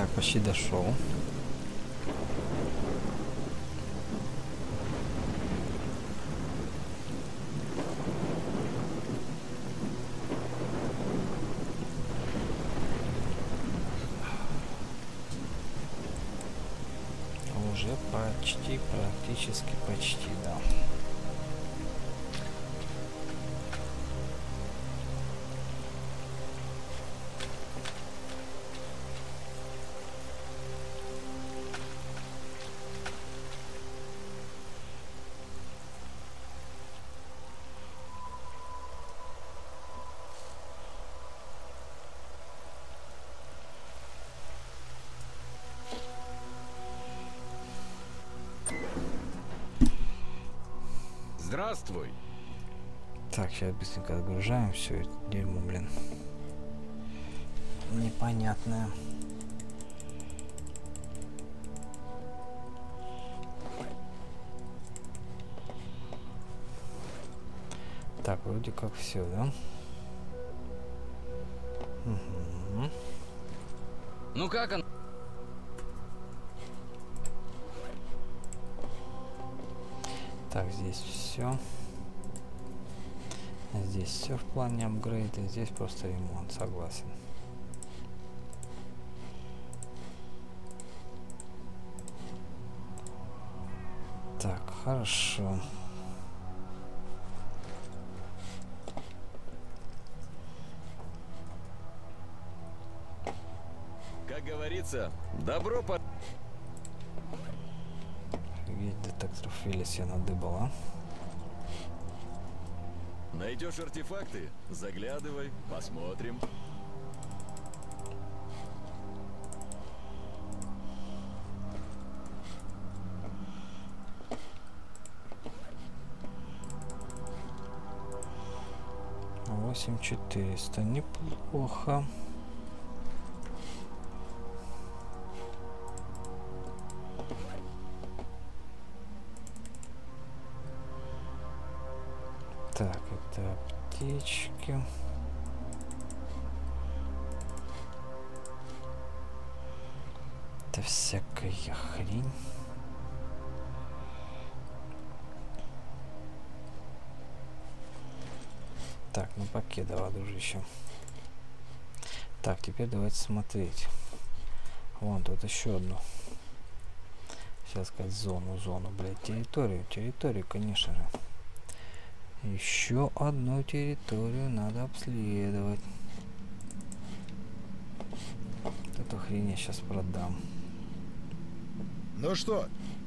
Так, почти дошел. Уже почти, практически почти, да. Здравствуй. Так, сейчас быстренько отгружаем все это дерьмо, блин. Непонятное. Так, вроде как все, да? Угу. Ну как он? Так, здесь все. Здесь все в плане апгрейда, здесь просто ремонт, согласен. Так, хорошо. Как говорится, добро по... Офигеть, детекторов Вилли себе надыбала. Найдешь артефакты? Заглядывай, посмотрим. Восемь 400, неплохо. Так, это аптечки. Это всякая хрень. Так, ну покедова, дружище. Так, теперь давайте смотреть. Вон тут еще одну. Сейчас сказать зону, блядь, территорию, конечно же. Еще одну территорию надо обследовать. Эту хрень я сейчас продам. Ну что?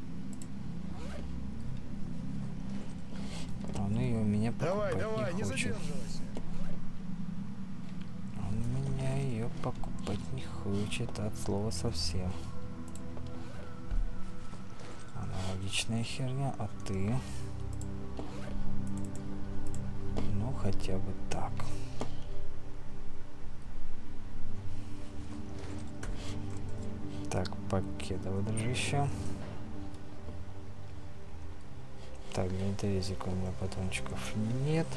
Он ее у меня покупать Давай, не не хочет. задерживайся. Он у меня ее покупать не хочет от слова совсем. Аналогичная херня, а ты? Ну, хотя бы так. Так, покедово, дружище. Так, винторезика у меня патрончиков нет.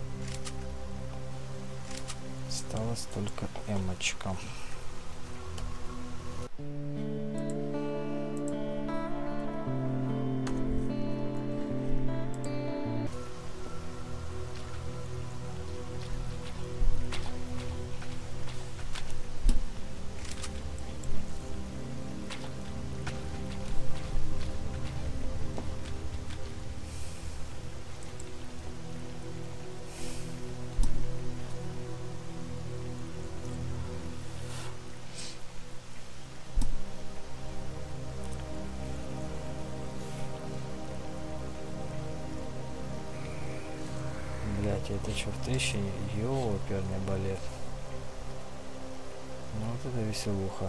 Осталось только эмочка. Блять, это что, в трещине? Ёперный балет. Ну вот это веселуха.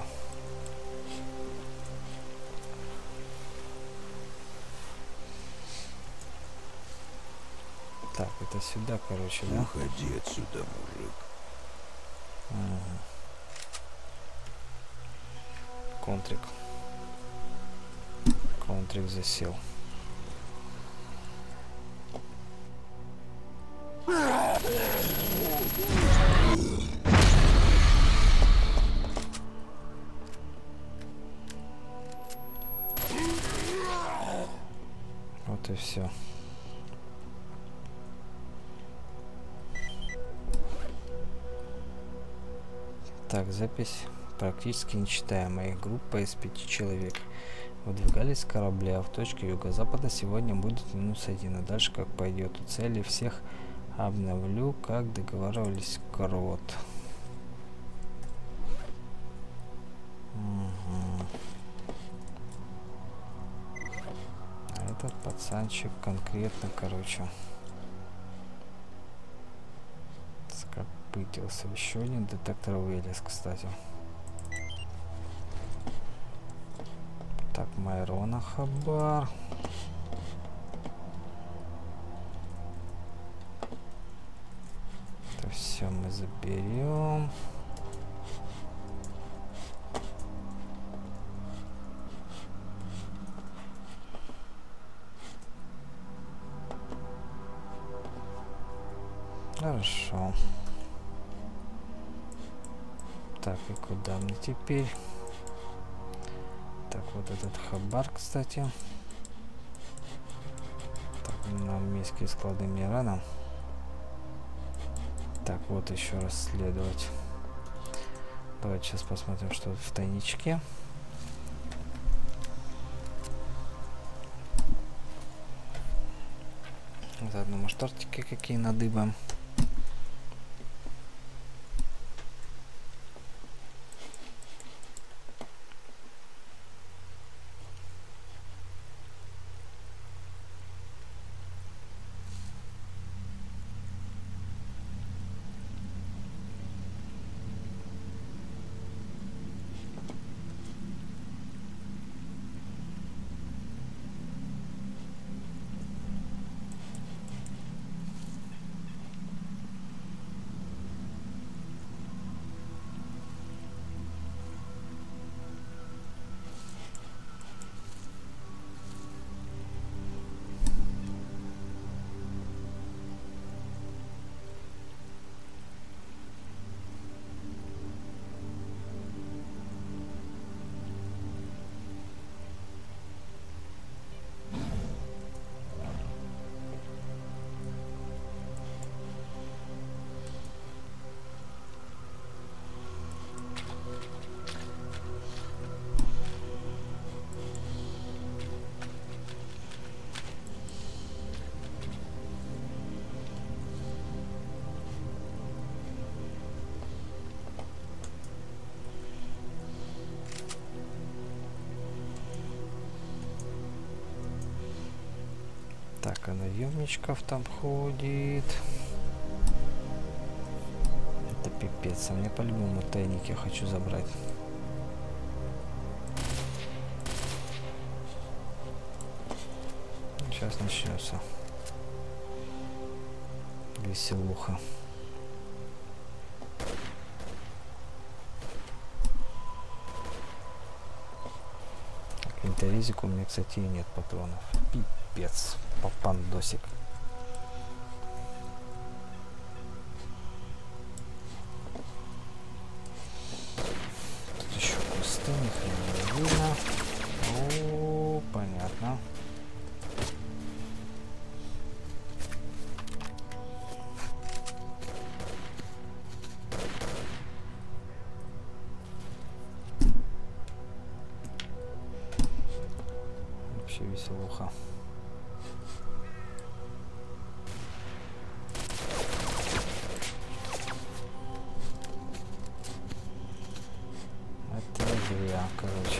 Так, это сюда, короче, да? Уходи отсюда, мужик. Ага. Контрик засел. все. Так, запись практически нечитаемая. Группа из 5 человек выдвигались с корабля в точке юго-запада. Сегодня будет -1, а дальше как пойдет. У цели всех обновлю, как договаривались, крот. Угу. А этот пацанчик конкретно, короче, скопытился. Еще один детектор вылез, кстати. Так, Майрона хабар. Это все мы заберем. Хорошо. Так, и куда мне теперь? Так, вот этот хабар, кстати. Так, на армейские склады мне рано. Так, вот еще раз следовать. Давайте сейчас посмотрим, что в тайничке. Заодно, может, тортики какие надыбаем. Так, а наемничков там ходит. Это пипец. А мне по-любому тайник я хочу забрать. Сейчас начнется веселуха. К винторезику у меня, кстати, и нет патронов. Пипец. Папандосик. Тут еще кусты, ни хрена не видно. О, понятно. Вообще веселуха. Короче.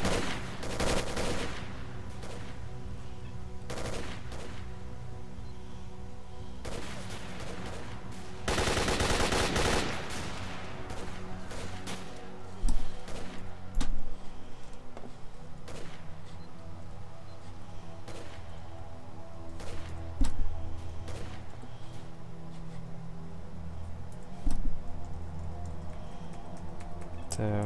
Так.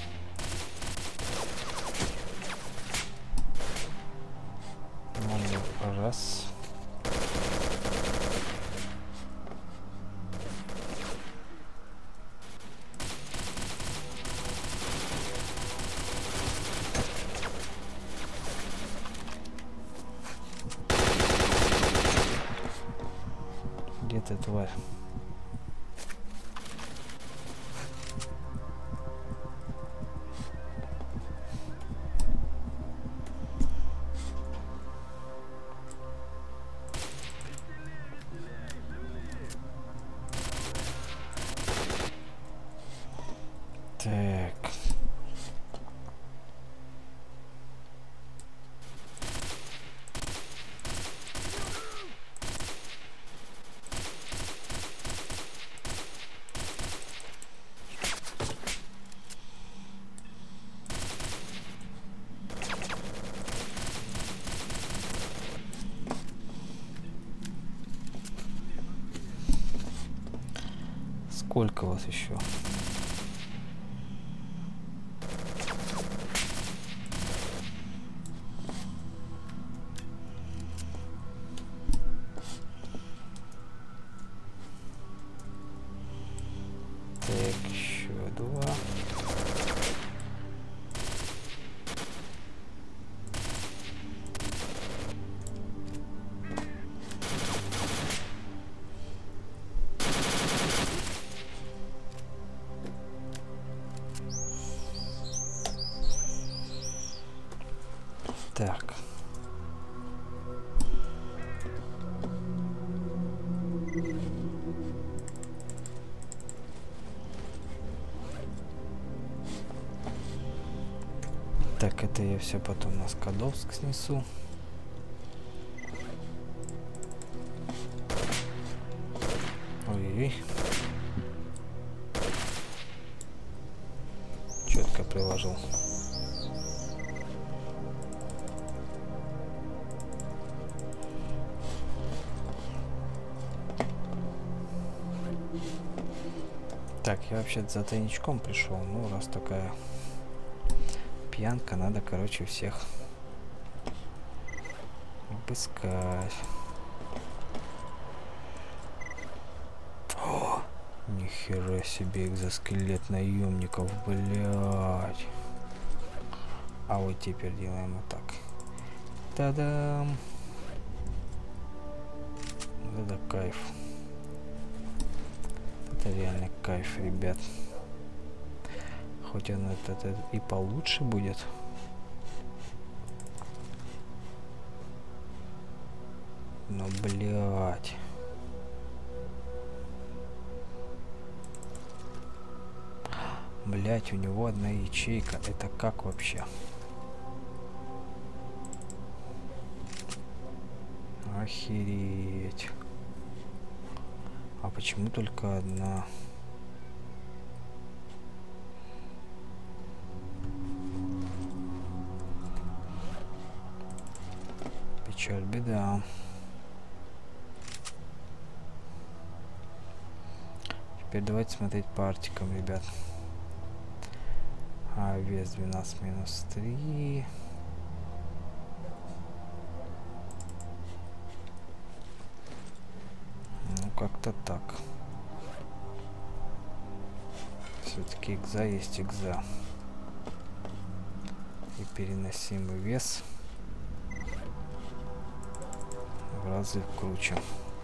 Раз. тварь. Так. Сколько вас еще? Так, еще два. Так. Так, это я все потом на Скадовск снесу. Ой-ой. Четко приложил. Так, я вообще-то за тайничком пришел. Ну, раз такая пьянка, надо, короче, всех обыскать. О, нихера себе экзоскелет наемников, блядь. А вот теперь делаем вот так. Та-дам! Это кайф. Это реально кайф, ребят. Хоть он это и получше будет. Но, блядь. Блядь, у него одна ячейка. Это как вообще? Охереть. А почему только одна? Печаль, беда. Теперь давайте смотреть по артикам, ребят. А вес 12 минус 3. Ну, как-то так. Все-таки экза есть экза. И переносимый вес в разы круче.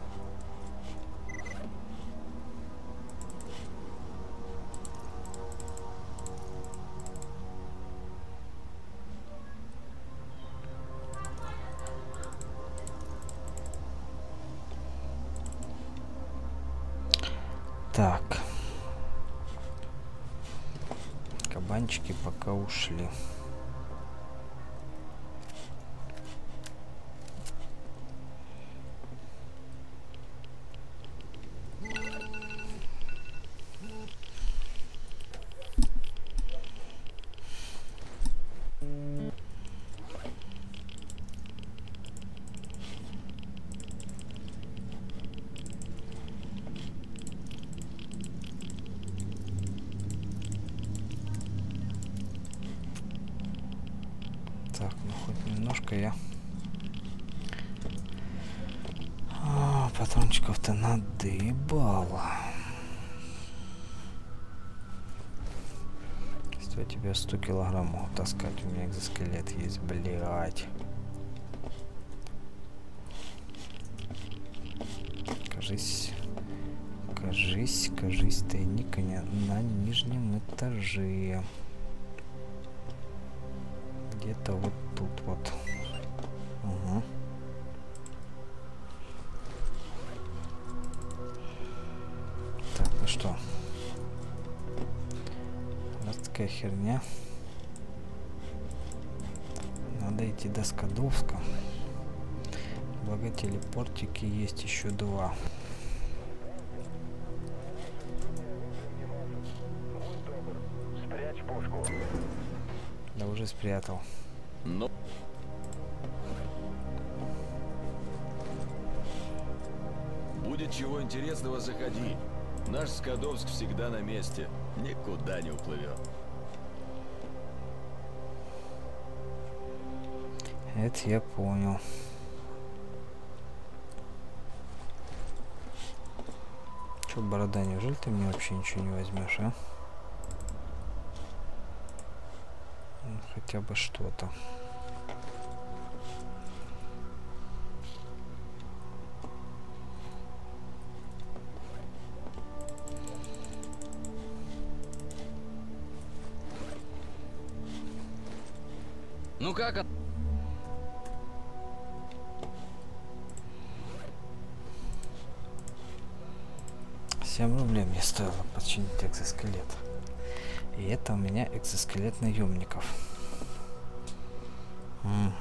Так. Кабанчики пока ушли. Так, ну хоть немножко я патрончиков-то надыбал. Если у тебя 100 килограммов таскать, у меня экзоскелет есть, блядь. Кажись, Кажись, тайник на нижнем этаже. Где-то вот тут вот. Угу. Так, ну что? Раз такая херня. Надо идти до Скадовска. Благо телепортики есть еще 2. Спрячь пушку. Да уже спрятал. Но... Будет чего интересного, заходи. Наш Скадовск всегда на месте. Никуда не уплывет. Это я понял. Че, борода, неужели ты мне вообще ничего не возьмешь, а? Ну, хотя бы что-то. Ну как он? 7 рублей мне стоило починить экзоскелет. И это у меня экзоскелет наемников. Угу.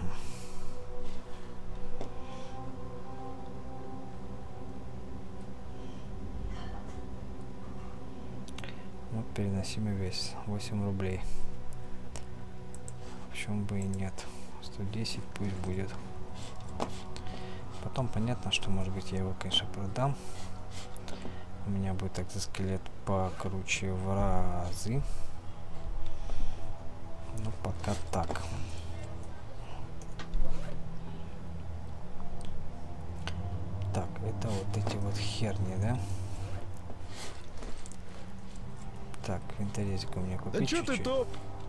Вот переносимый вес 8 рублей. Почему бы и нет? 110 пусть будет. Потом понятно, что может быть я его, конечно, продам. У меня будет экзоскелет покруче в разы. Ну пока так. Так, это вот эти вот херни, да? Так, винторезик у меня купить. Да чё ты топ?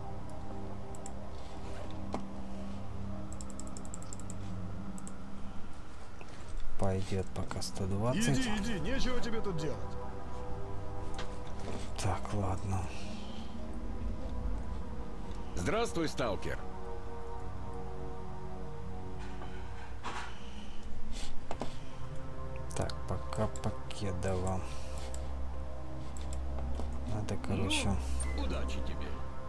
Пойдет пока 120. Иди, нечего тебе тут делать. Так, ладно. Здравствуй, сталкер. Так, пока Покедова. Надо, короче... Ну, удачи тебе.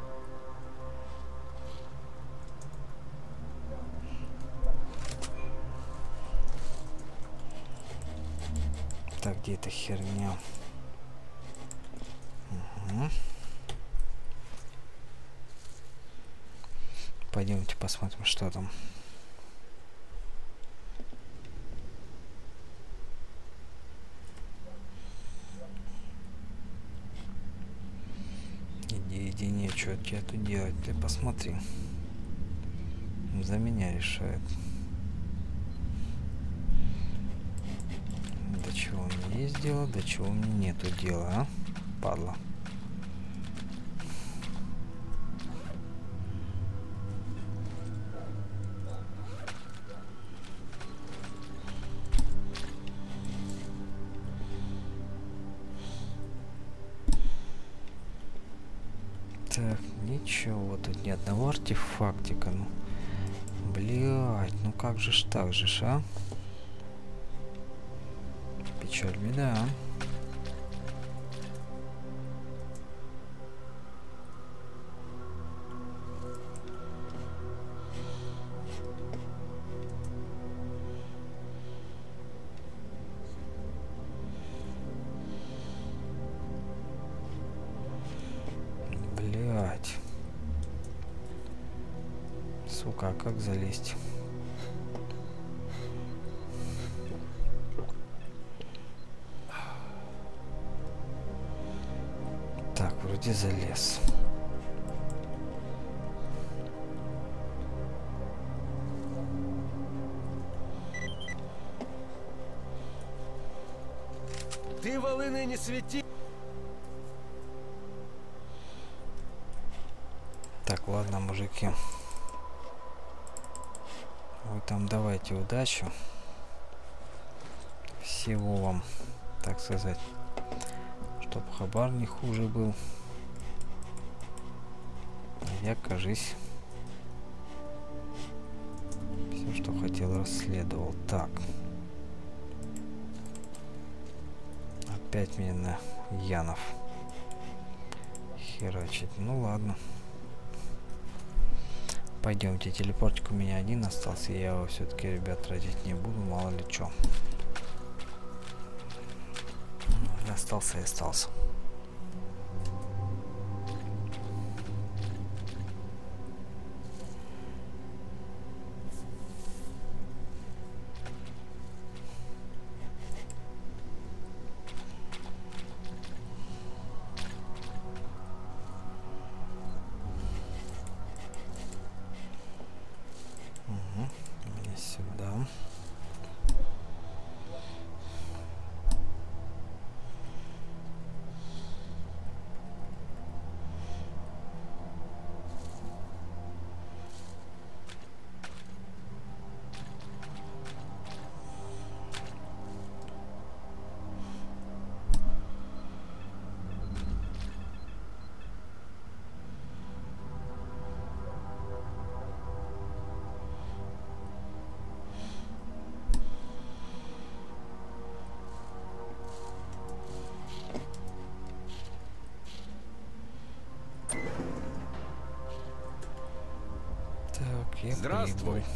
Так, где эта херня? Угу. Пойдемте посмотрим, что там. Иди, нечего тебе тут делать. Ты посмотри. За меня решает. До чего у меня есть дело, до чего у меня нету дела, а? Падла. Так, ничего, тут ни одного артефактика, ну. Блять, ну как же ж так же ж, а? Печаль, беда. Блять. Сука, а как залезть? Так, вроде залез. Ты волыны не свети. Так, ладно, мужики. Вы там давайте удачи. Всего вам, так сказать, Топ-хабар не хуже был. Я, кажись, все, что хотел, расследовал. Так. Опять меня на Янов херачить. Ну ладно. Пойдемте. Телепортик у меня один остался. Я его все-таки, ребят, тратить не буду. Мало ли что. Остался и остался. Мне сюда. Так, я Здравствуй. прибыл.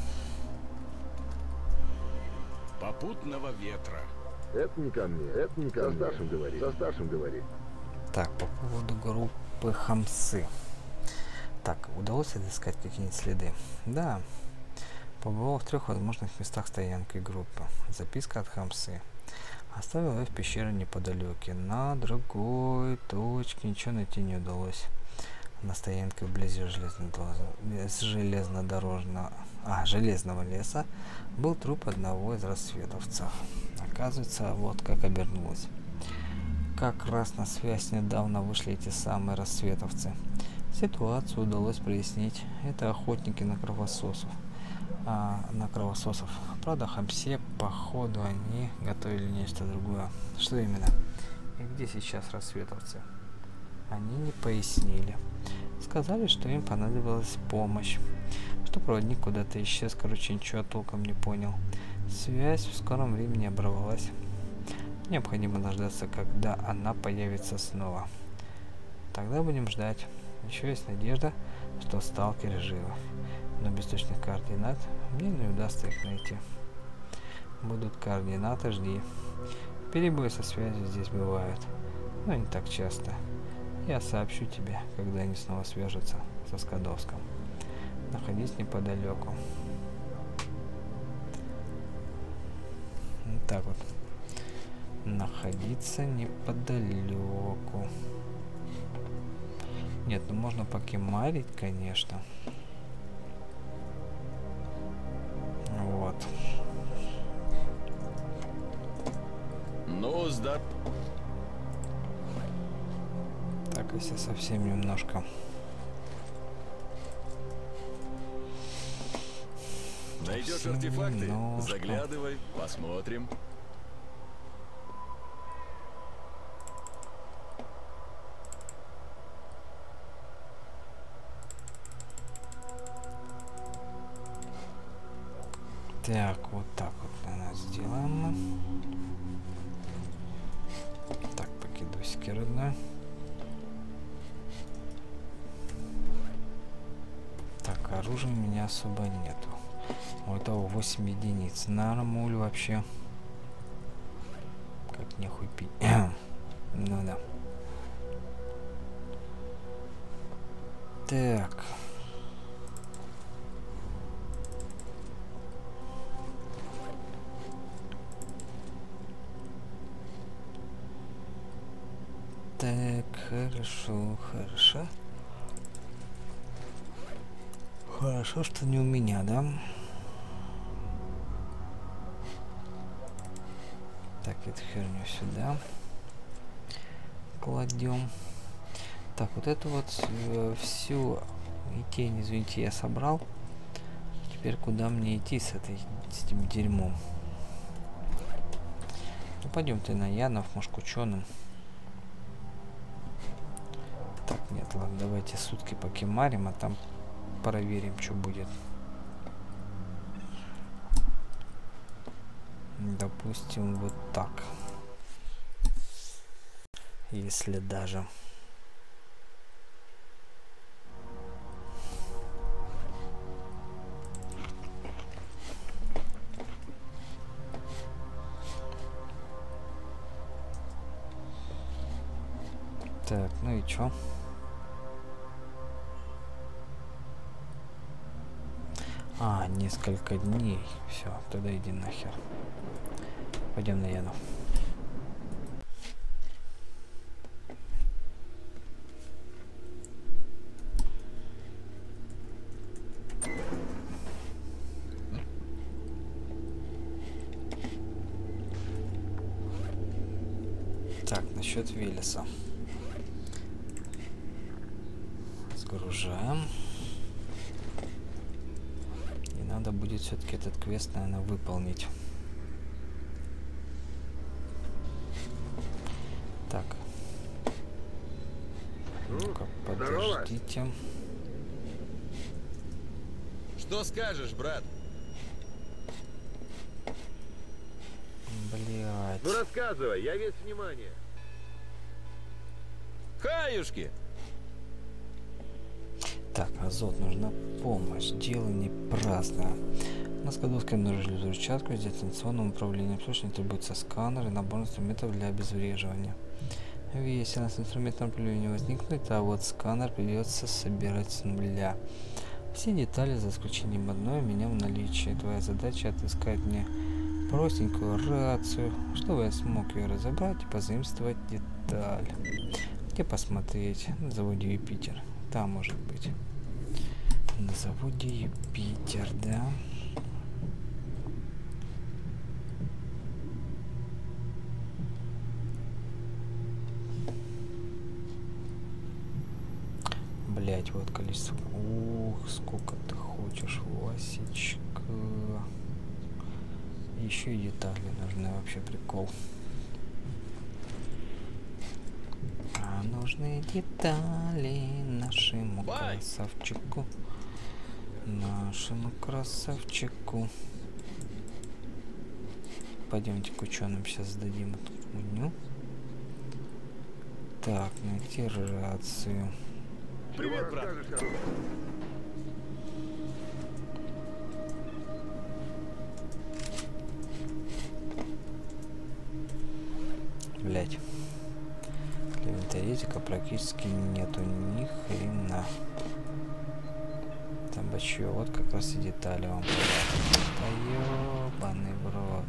Попутного ветра. Это не ко мне, это не ко мне. Со старшим говори. Так, по поводу группы Хамсы. Так, удалось отыскать какие-нибудь следы? Да. Побывал в 3 возможных местах стоянки группы. Записка от Хамсы. Оставил ее в пещере неподалеке. На другой точке ничего найти не удалось. На стоянке вблизи железного леса был труп одного из рассветовцев. Оказывается, вот как обернулось. Как раз на связь недавно вышли эти самые рассветовцы. Ситуацию удалось прояснить. Это охотники на кровососов. Правда, Хамсе, походу, они готовили нечто другое. Что именно? И где сейчас рассветовцы? Они не пояснили. Сказали, что им понадобилась помощь. Что проводник куда-то исчез, короче, ничего толком не понял. Связь в скором времени оборвалась. Необходимо дождаться, когда она появится снова. Тогда будем ждать. Еще есть надежда, что сталкеры живы. Но без точных координат мне не удастся их найти. Будут координаты, жди. Перебои со связью здесь бывают, но не так часто. Я сообщу тебе, когда они снова свяжутся со Скадовском. Находись неподалеку. Вот так вот. Находиться неподалеку. Нет, ну можно покемарить, конечно. Вот. Ну, сда... Так, если совсем немножко. Найдешь Совсем артефакты? немножко. Заглядывай, посмотрим. Так, вот так вот она сделаем. Так, покидосики, родной. Так, оружия у меня особо нету. У этого 8 единиц. Нормуль вообще. Как нехуй пить. Ну да. Так. Так, хорошо, хорошо. Хорошо, что не у меня, да? Так, эту херню сюда кладем. Так, вот эту вот всю тень, извините, я собрал. Теперь куда мне идти с этим дерьмом? Ну, пойдем ты на Янов, может, к ученым. Так, ладно, давайте сутки покемарим, а там проверим, что будет. Допустим, вот так. Если даже... Так, ну и чё? А, несколько дней. Все, тогда иди нахер. Пойдем на Яну. Так, насчет Велеса. Сгружаем. И надо будет все-таки этот квест, наверное, выполнить. Так. Ну-ка, подождите. Что скажешь, брат? Блять. Ну рассказывай, я весь внимание. Хаюшки! Так, Азот, нужна помощь. Дело не праздное. На Скадовской обнаружили взрывчатку с дистанционным управлением. Срочно требуется сканер и набор инструментов для обезвреживания. Весело с инструментом управления возникнет, а вот сканер придется собирать с нуля. Все детали, за исключением одной, у меня в наличии. Твоя задача отыскать мне простенькую рацию, чтобы я смог ее разобрать и позаимствовать деталь. Где посмотреть? На заводе Юпитер. Там может быть. На заводе Юпитер, да? Блять, вот количество. Ух, сколько ты хочешь, Васечка. Еще и детали нужны, вообще прикол. А нужны детали нашему красавчику. Нашему красавчику. Пойдемте к ученым сейчас сдадим эту хуйню. Так, найти рацию. Привет, брат. Блять. Клевенторезика практически нету ни хрена. Там бачье, вот как раз и детали вам понятно. Да ёбаный в рот.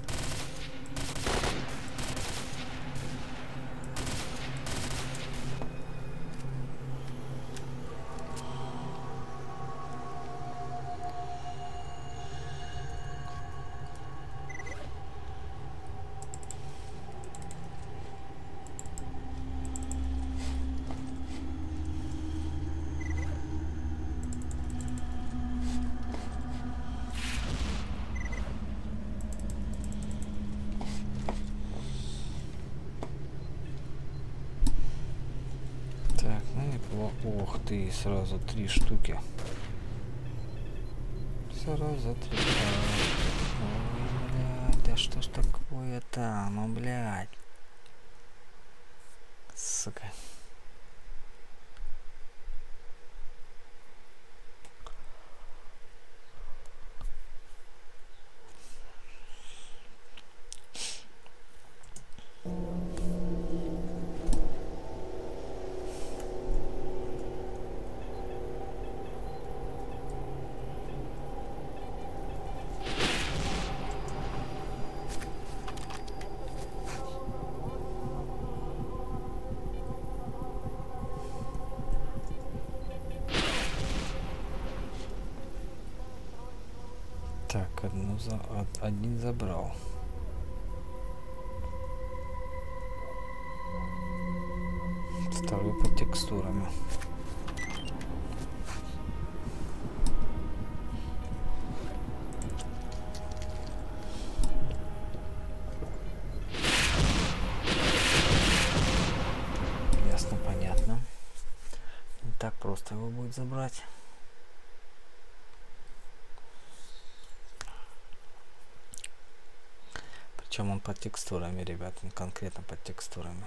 Так, ну неплохо. Ох ты, сразу 3 штуки. Сразу 3. Ой, блядь, да что ж такое-то? Ну, блядь. Сука. Так, один забрал. Второй под текстурами. Ясно, понятно. так просто его будет забрать. Причем он под текстурами, ребят, он конкретно под текстурами.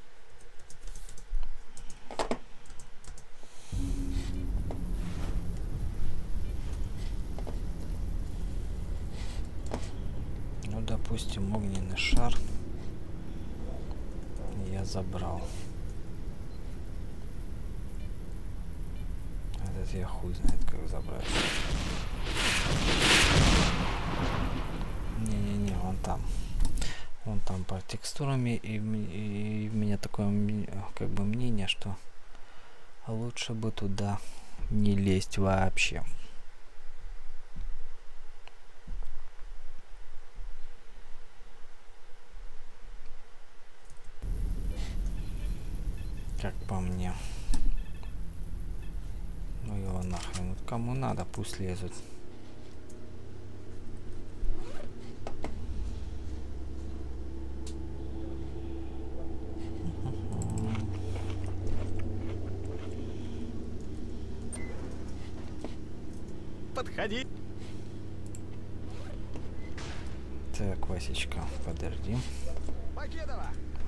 Ну, допустим, огненный шар я забрал. Этот я хуй знает, как забрать. Не-не-не, он там. Он там под текстурами, и у меня такое как бы мнение, что лучше бы туда не лезть вообще. Как по мне. Ну его нахрен. Вот кому надо, пусть лезут. Подходи. Так, Васечка, подожди. Покедова.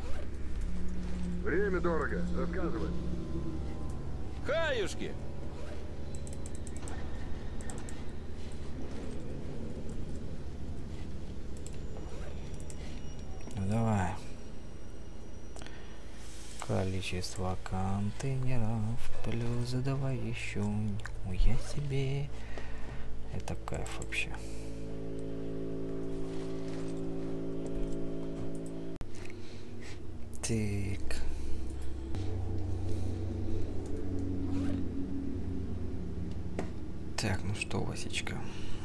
Время дорого. Рассказывай. Хаюшки! Ну давай. Количество контейнеров плюс давай еще. Я себе. Это кайф вообще. Так. Так, ну что, Васечка?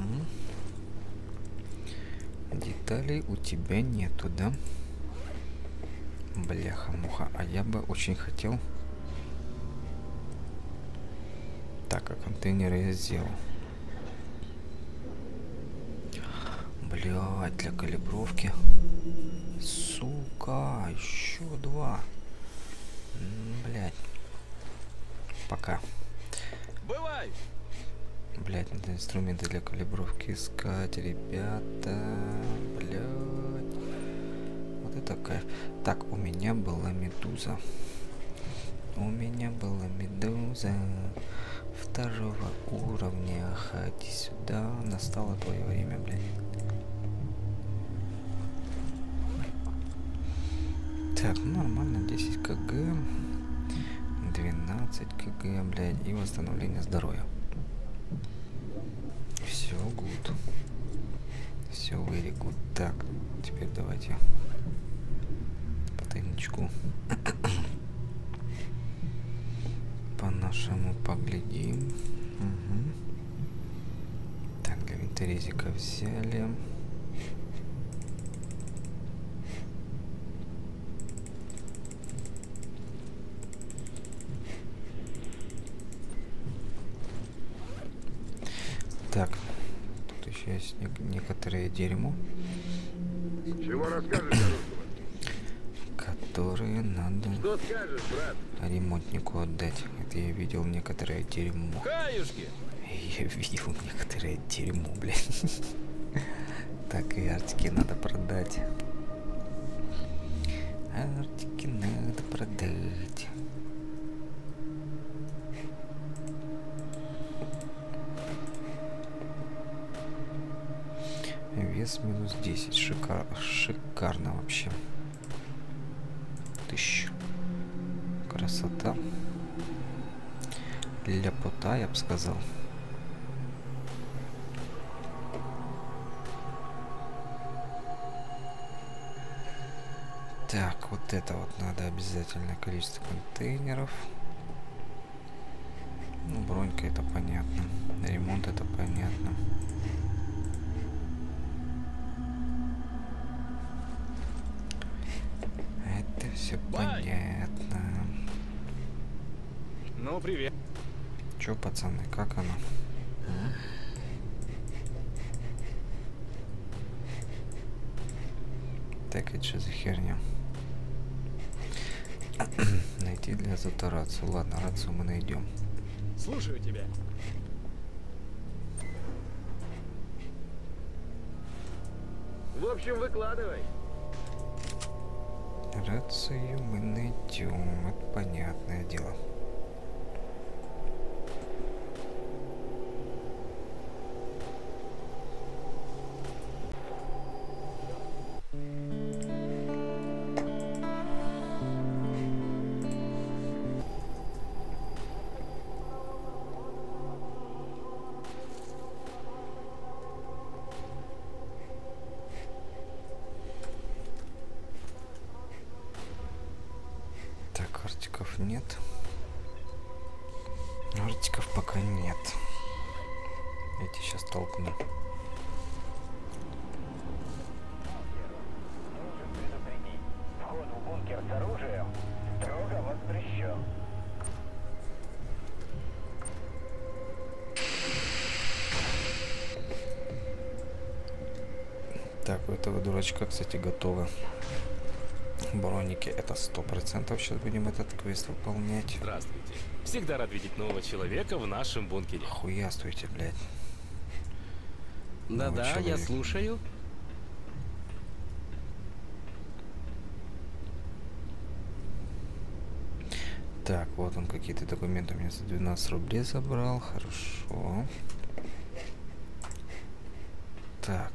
Деталей у тебя нету, да? Бляха-муха. А я бы очень хотел... Так, а контейнеры я сделал. Блядь, для калибровки. Сука, еще 2. Блядь. Пока. Бывай! Блядь, надо инструменты для калибровки искать, ребята. Блядь. Вот это кайф. Так, у меня была медуза. У меня была медуза 2-го уровня. Ходи сюда. Настало твое время, блядь. Так, ну нормально. 10 кг. 12 кг, блядь. И восстановление здоровья. Все good. Все very good. Так, теперь давайте по тайничку по нашему поглядим. Угу. Так, для винторезика взяли. Так, тут еще есть некоторые дерьмо, Чего расскажешь, Дорожного? которые надо Что скажешь, брат? ремонтнику отдать. Это я видел некоторое дерьмо. Хаюшки! Я видел некоторое дерьмо, блядь. Так, и артики надо продать. Артики надо продать. Вес минус 10. Шикарно вообще. 1000. Красота. Ляпота, я бы сказал. Так, вот это вот надо обязательное количество контейнеров. Ну, бронька это понятно. Ремонт это понятно. Это все понятно. Ну, привет. Чё, пацаны, как оно? Так, это что за херня? Найти для зато рацию. Ладно, рацию мы найдем. Слушаю тебя. В общем, выкладывай. Рацию мы найдем, это понятное дело. Так, артиков нет. Артиков пока нет. Я тебя сейчас толкну. Вход в бункер с оружием строго воспрещен. Так, у этого дурачка, кстати, готовы броники. Это 100%. Сейчас будем этот квест выполнять. Здравствуйте. Всегда рад видеть нового человека в нашем бункере. Хуяствуйте, блядь. Да-да, я человек. слушаю. Так, вот он, какие-то документы у меня за 12 рублей забрал. Хорошо. Так.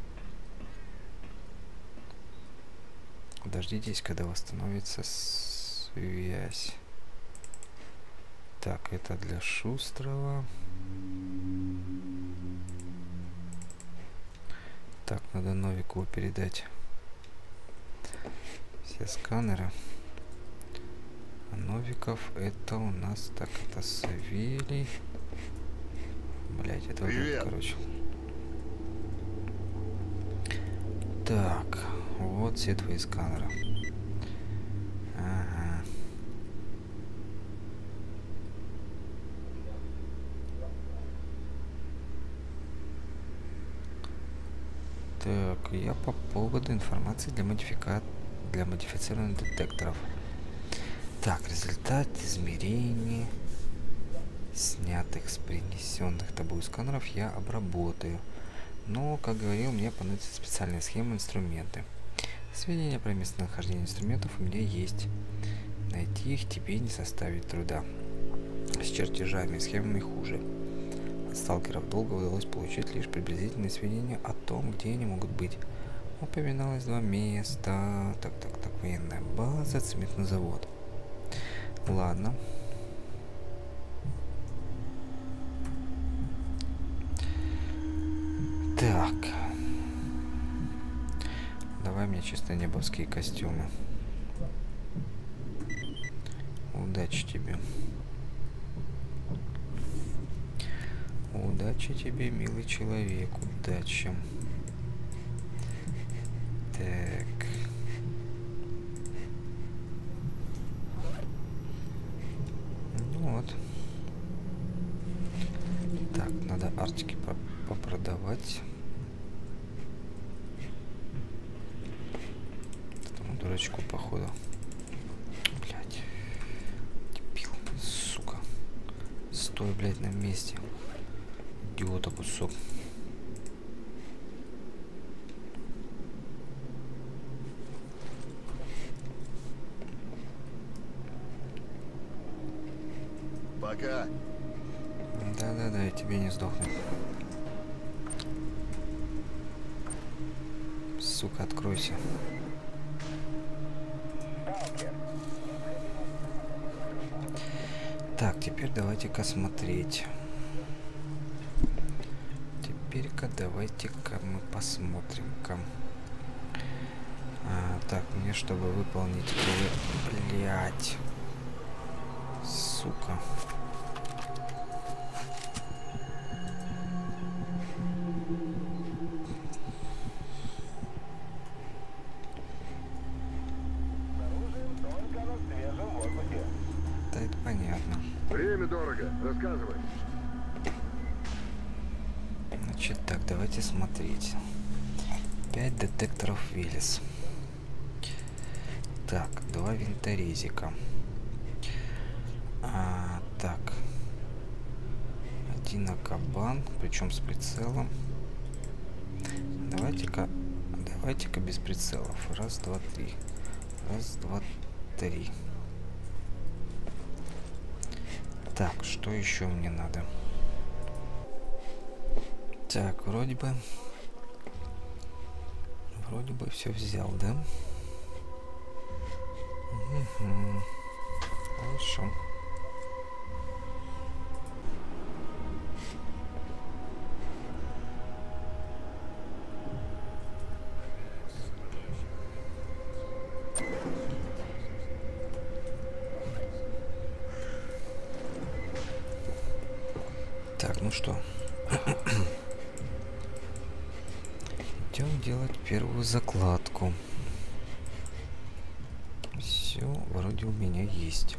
Дождитесь, когда восстановится связь. Так, это для Шустрого. Так, надо Новикову передать все сканеры. А Новиков это у нас, так, это Савелий. Блять, это вот это, короче. Так, вот все твои сканеры. Ага. Так, я по поводу информации для модифицированных детекторов. Так, результат измерений, снятых с принесенных тобой сканеров, я обработаю. Но, как говорил, мне понадобятся специальные схемы, инструменты. Сведения про местонахождение инструментов у меня есть. Найти их тебе не составит труда. С чертежами и схемами хуже. От сталкеров долго удалось получить лишь приблизительные сведения о том, где они могут быть. Упоминалось 2 места. Так, военная база, цементный завод. Ладно. Так. Давай мне чисто небовские костюмы. Удачи тебе. Удачи тебе, милый человек. Удачи. Так. Ну вот. Так, надо артики попродавать. Этому дурачку, походу. Блять. Дебил, сука. Стой, блять, на месте. Идиота кусок. Пока. Да, я тебе не сдохну. Сука, откройся. Так, теперь давайте-ка смотреть. Теперь-ка давайте-ка мы посмотрим-ка. Так, мне, чтобы выполнить... Блять. Сука. Да, это понятно. Время дорого. Рассказывай. Значит, так, давайте смотреть. 5 детекторов Велес. Так, 2 винторезика. Так. Один кабан, причем с прицелом. Давайте-ка без прицелов. Раз, два, три. Раз, два, три. Так, что еще мне надо? Так, вроде бы все взял, да? Угу. Хорошо. Так, ну что? Идем делать первую закладку. Все вроде у меня есть.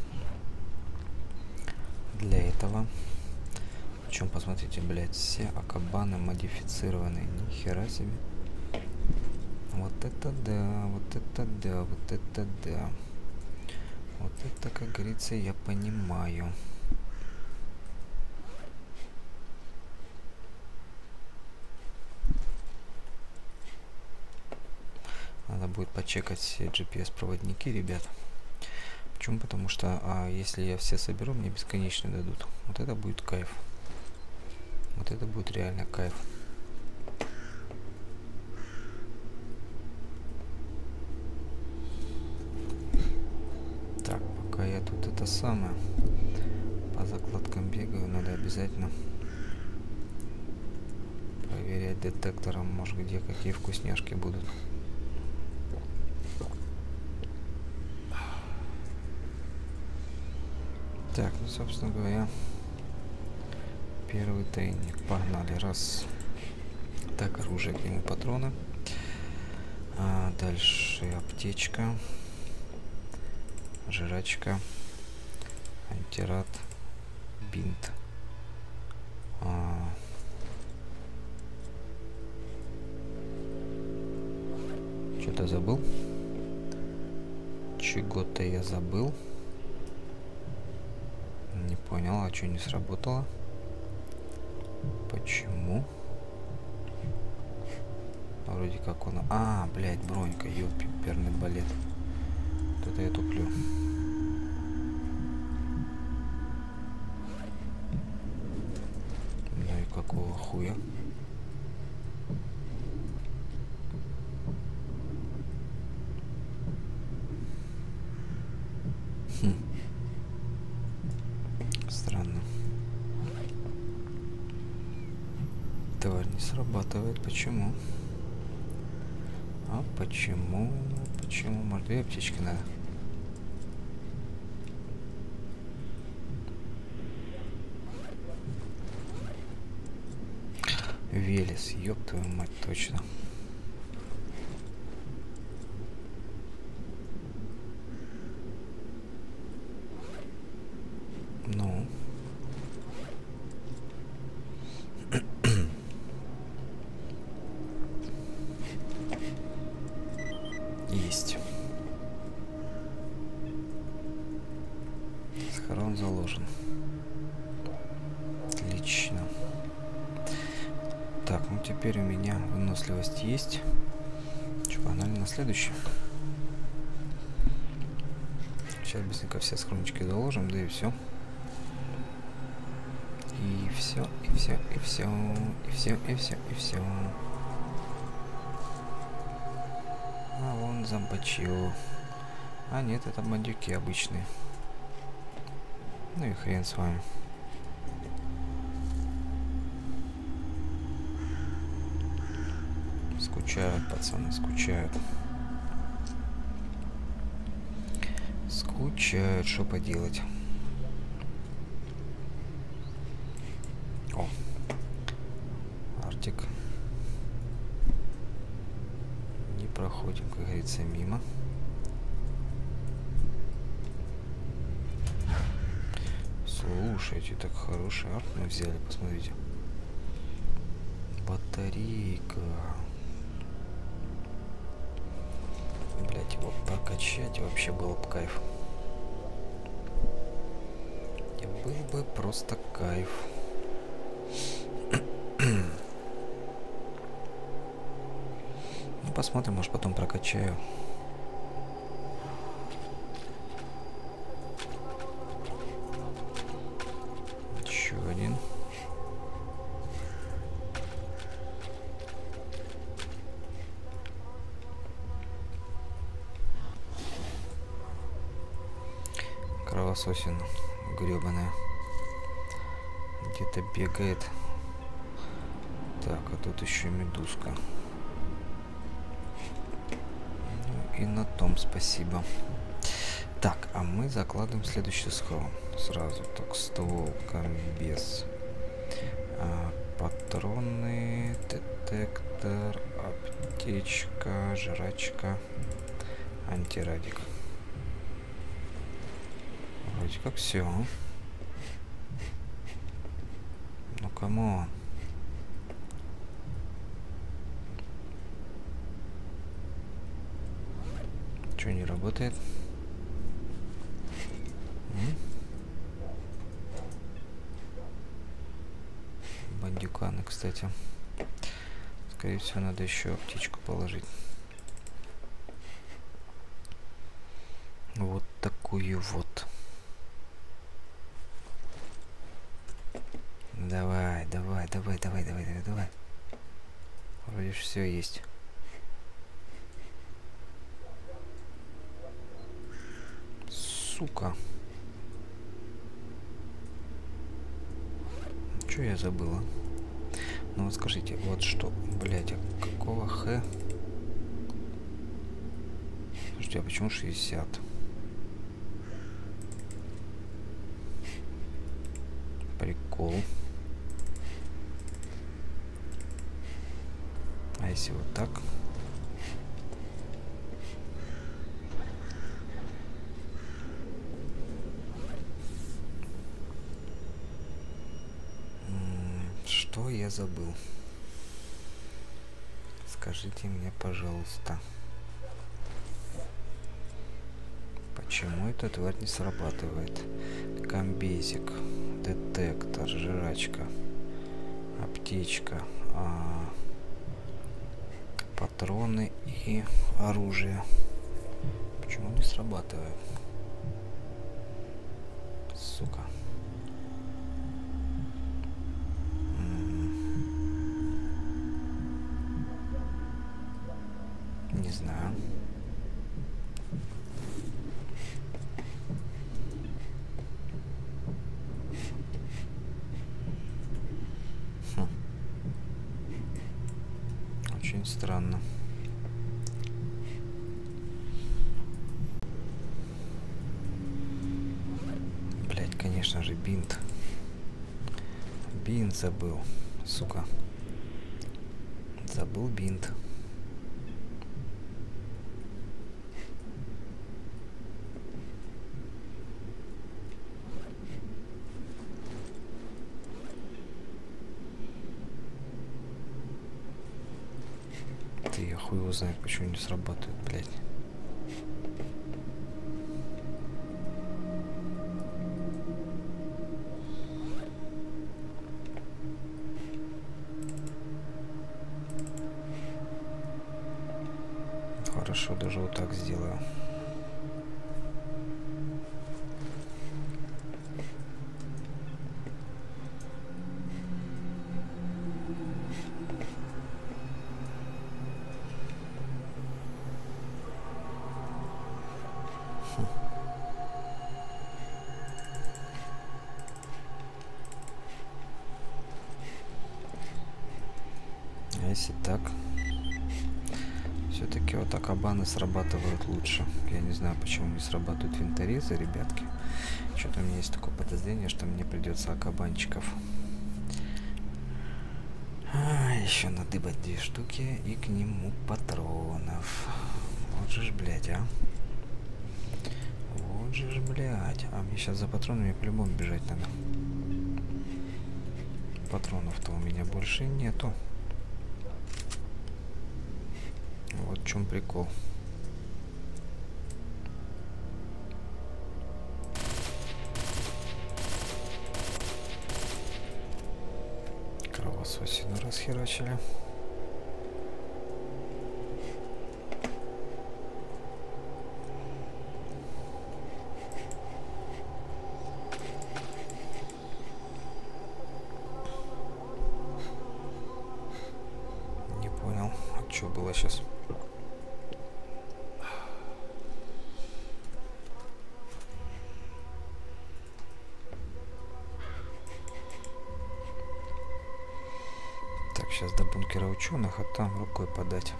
Для этого. Причем, посмотрите, блядь, все акабаны модифицированные. Ни хера себе. Вот это да, вот это да, вот это да. Вот это, как говорится, я понимаю. Надо будет почекать все GPS-проводники, ребят. Почему? Потому что если я все соберу, мне бесконечно дадут. Вот это будет кайф. Вот это будет реально кайф. Так, пока я тут это самое по закладкам бегаю, надо обязательно проверять детектором, может, где какие вкусняшки будут. Так, ну, собственно говоря, первый тайник. Погнали. Раз. Так, оружие, к нему патроны. Дальше аптечка. Жрачка. Антирад. Бинт. Что-то забыл. Чего-то я забыл. Не понял, а что не сработало? Почему? Вроде как он... блядь, бронька, ёпи, перный балет. Вот это я туплю. Ну и какого хуя? Странно. Тварь не срабатывает. Почему? Почему? Почему? Может, две аптечки надо? Велес, ёб твою мать, точно. Ну. Есть. Схорон заложен. Отлично. Так, ну теперь у меня выносливость есть. Че, погнали на следующий. Сейчас быстренько все схрончики заложим, да и все. И все, и все, и все, и все, и все, и все. А вон зомбачил. А нет, это бандюки обычные. Ну и хрен с вами. Скучают, пацаны, скучают. Скучают, что поделать. О, Артик. Не проходим, как говорится, мимо. Слушайте, так хороший арт мы взяли, посмотрите. Батарейка. Блять, его прокачать вообще было бы кайф. И был бы просто кайф. посмотрим, может потом прокачаю. Еще один. Кровососина гребаная. Где-то бегает. Так, а тут еще медузка. Ну и на том спасибо. Так, а мы закладываем следующий схрон. Сразу так, ствол, комбез, патроны, детектор, аптечка, жрачка, антирадик. Вроде как все. Ну камон. Что не работает? Бандюканы, кстати. Скорее всего, надо еще аптечку положить. Вот такую вот. Давай, давай, давай, давай, давай, давай, давай. Вроде все есть. Сука. Что я забыла? Ну вот скажите, вот что, блять, а какого х? Слушайте, а почему 60? Прикол. А если вот так? Что я забыл? Скажите мне, пожалуйста. Почему эта тварь не срабатывает? Комбезик, детектор, жрачка, аптечка, патроны и оружие. Почему не срабатывает? Сука. Не знаю. Очень странно. Блять, конечно же, бинт. Бинт забыл. Сука. Забыл бинт. Я хуй его знает, почему не срабатывает, блядь. Хорошо, даже вот так сделаю. Если так, все-таки вот акабаны срабатывают лучше. Я не знаю, почему не срабатывают винторезы, ребятки. Что-то у меня есть такое подозрение, что мне придется акабанчиков еще надыбать 2 штуки и к нему патронов. Вот же ж, блядь, а. Вот же ж, блядь. А мне сейчас за патронами по-любому бежать надо. Патронов-то у меня больше нету. Вот в чем прикол. Кровососину расхерачили. что было сейчас? Так, сейчас до бункера ученых, а там рукой подать.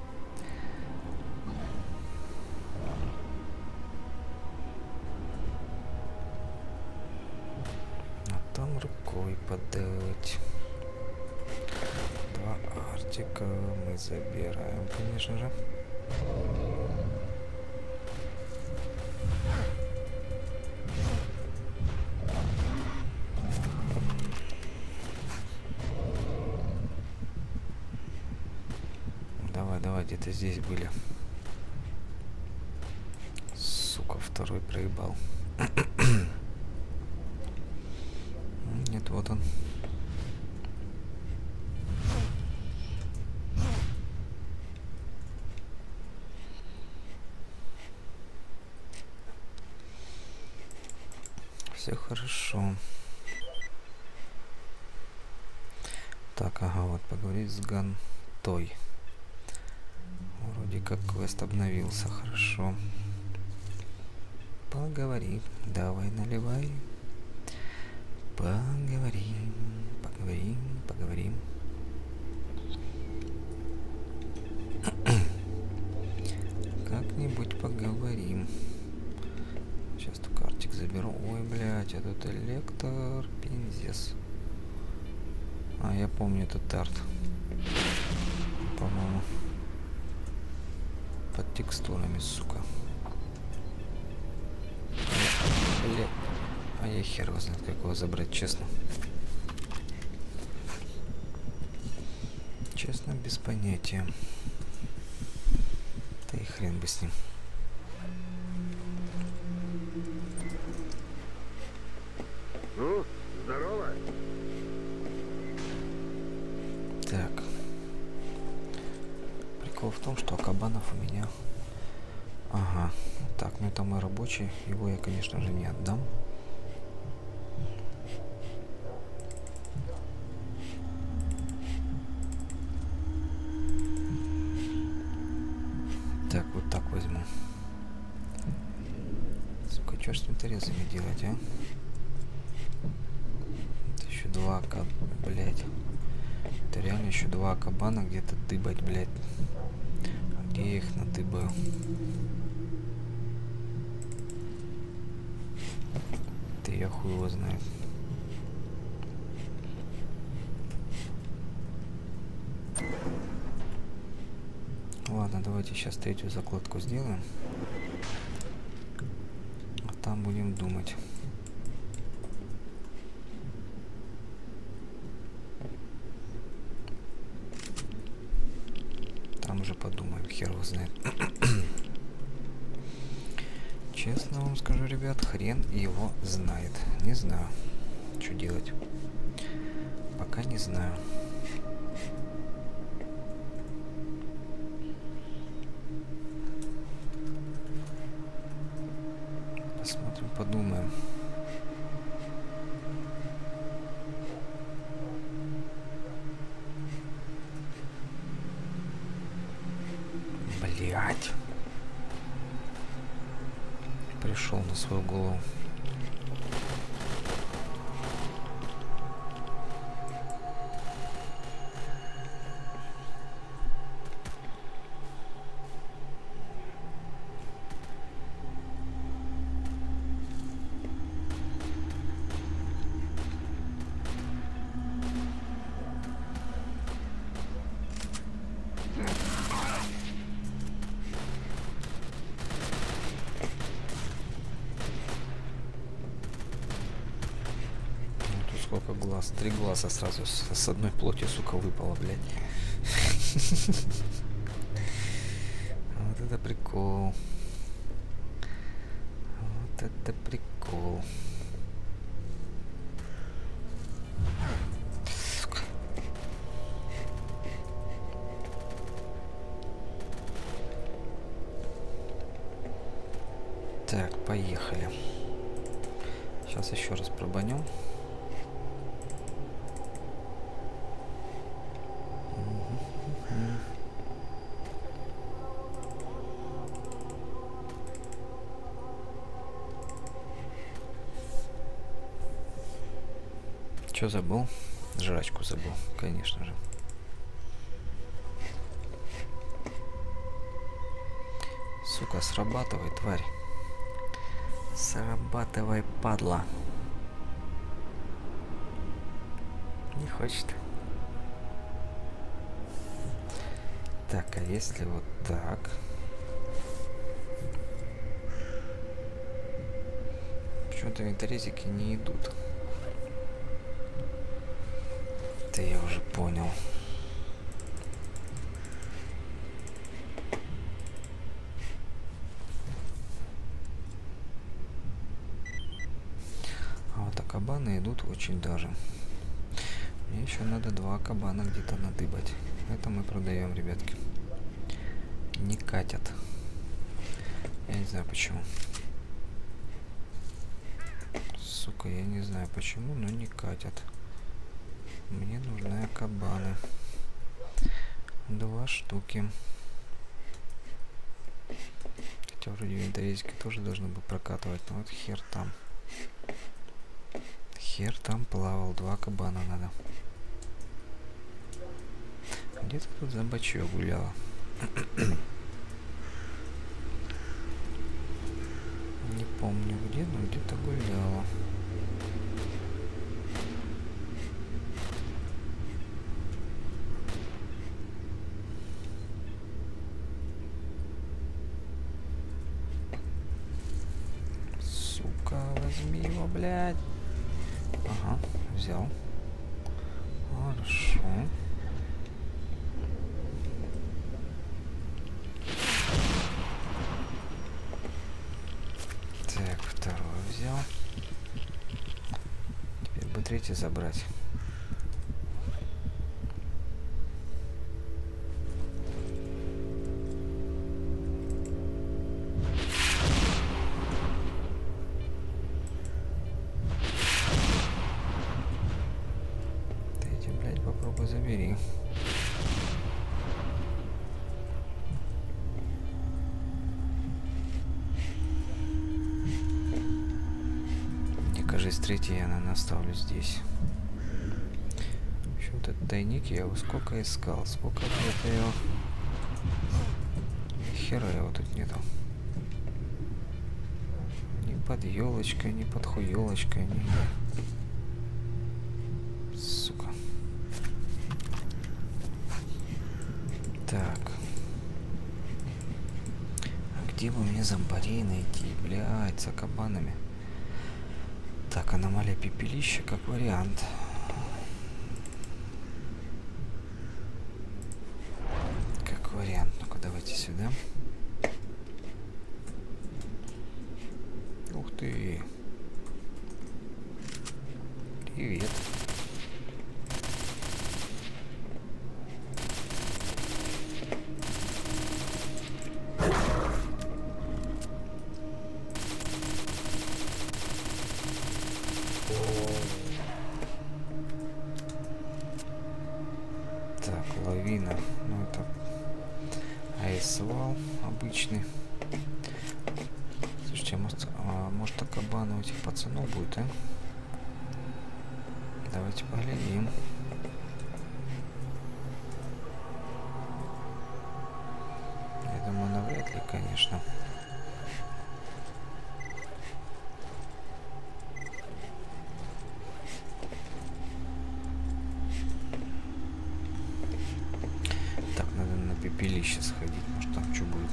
А там рукой подать. 2 Артика мы забираем, конечно же. Давай, где-то здесь были. Сука, второй проебал. Нет, вот он. Все хорошо. Так, ага, вот поговорить с Гантой. Вроде как квест обновился, хорошо. Поговори, давай наливай. Поговорим, поговорим. Как-нибудь поговорим. Сейчас только Артик заберу. Ой, блядь, а тут электр, пиздец. А, я помню этот арт. По-моему. Под текстурами, сука. Блядь. А я хер его знает, как его забрать, честно. Честно, без понятия. Да и хрен бы с ним. Ну, здорово. Так. Прикол в том, что кабанов у меня... Ага. Так, ну это мой рабочий. Его я, конечно же, не отдам. Так, вот так возьму. Сука, что ж с винторезами делать, а? Это еще 2 блять. Это реально еще 2 кабана где-то дыбать, блять. А где я их надыбаю? Ты я хуй его знает. Ладно, давайте сейчас 3-ю закладку сделаем. А там будем думать. Там уже подумаем, хер его знает. Честно вам скажу, ребят, хрен его знает. Не знаю, что делать. Пока не знаю. Посмотрим, подумаем. Блять. Пришел на свою голову. Сколько глаз? 3 глаза сразу с одной плоти, сука, выпало, блядь. Вот это прикол. Вот это прикол. Сука. Так, поехали. Сейчас еще раз пробанем. Чё забыл? Жрачку забыл, конечно же. Сука, срабатывай, тварь. Срабатывай, падла. Не хочет. Так, а если вот так? Почему-то винторезики не идут. Это я уже понял. А вот кабаны идут очень даже. Мне еще надо 2 кабана где-то надыбать. Это мы продаем, ребятки. Не катят. Я не знаю почему. Сука, я не знаю почему, но не катят. Мне нужны кабаны. 2 штуки. Хотя вроде винторезики тоже должны бы прокатывать, но вот хер там. Хер там плавал. 2 кабана надо. Где-то тут зомбачье гуляло. Не помню где, но где-то гуляло. Сука, возьми его, блядь. Ага, взял. Хорошо. Так, второй взял. Теперь бы 3-й забрать. Ты, блядь, попробуй забери. Кажется, 3-й я, наверное, оставлю здесь. В общем, этот тайник я его сколько искал. Сколько где-то его... Хера его тут нету. Ни под елочкой, ни под хуелочкой, ни... Сука. Так. А где бы мне зомбарей найти? Блядь, за кабанами. Так, аномалия пепелища как вариант. Как вариант. Ну-ка, давайте сюда. Ух ты. Привет. Так, лавина. Ну это айсвал обычный. Слушайте, может кабаны у этих пацанов будет, а? Давайте поглядим. Я думаю, навряд ли, конечно. Пепелище сходить, может там что будет.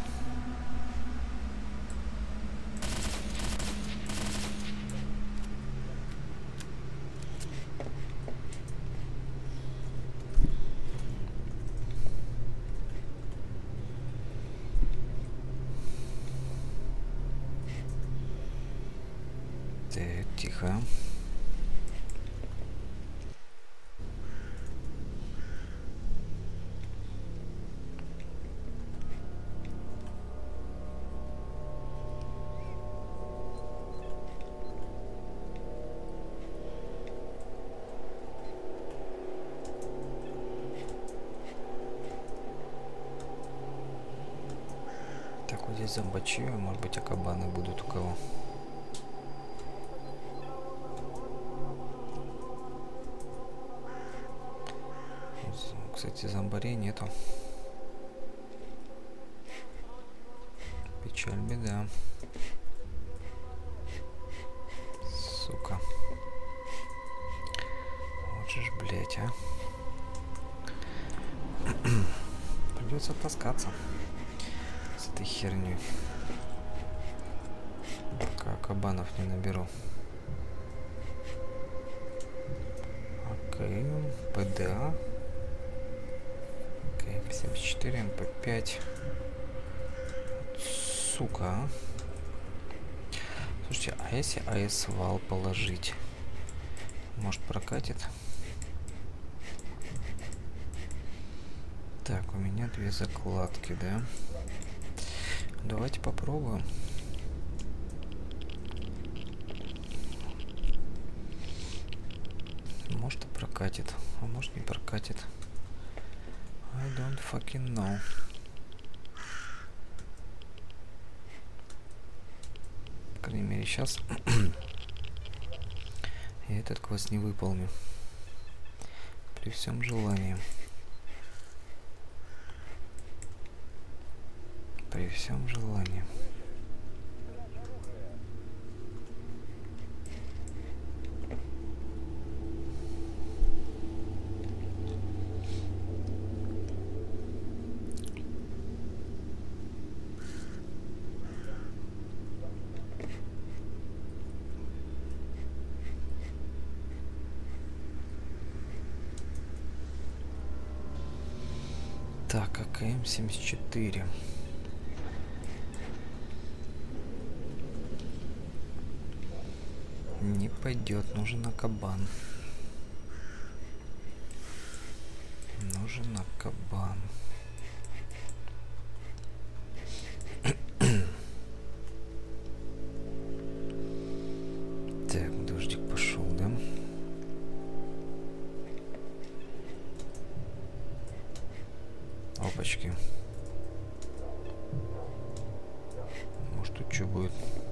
Так, тихо. Так, вот здесь зомбачье, может быть, кабаны будут у кого. Кстати, зомбарей нету. Печаль, беда. Сука. Вот же ж, блять, а. Придется таскаться с этой херней, пока кабанов не наберу. Окей, ПДА. Окей, 74, МП5. Сука, а. Слушайте, а если АС-вал положить? Может, прокатит? Так, у меня 2 закладки, да? Давайте попробуем. Может, и прокатит, а может, не прокатит. I don't fucking know. По крайней мере, сейчас я этот квест не выполню. При всем желании. При всем желании. Так, АКМ-74. Не пойдет, нужен кабан. Нужен кабан. Так, дождик пошел, да? Опачки. Может, тут что будет?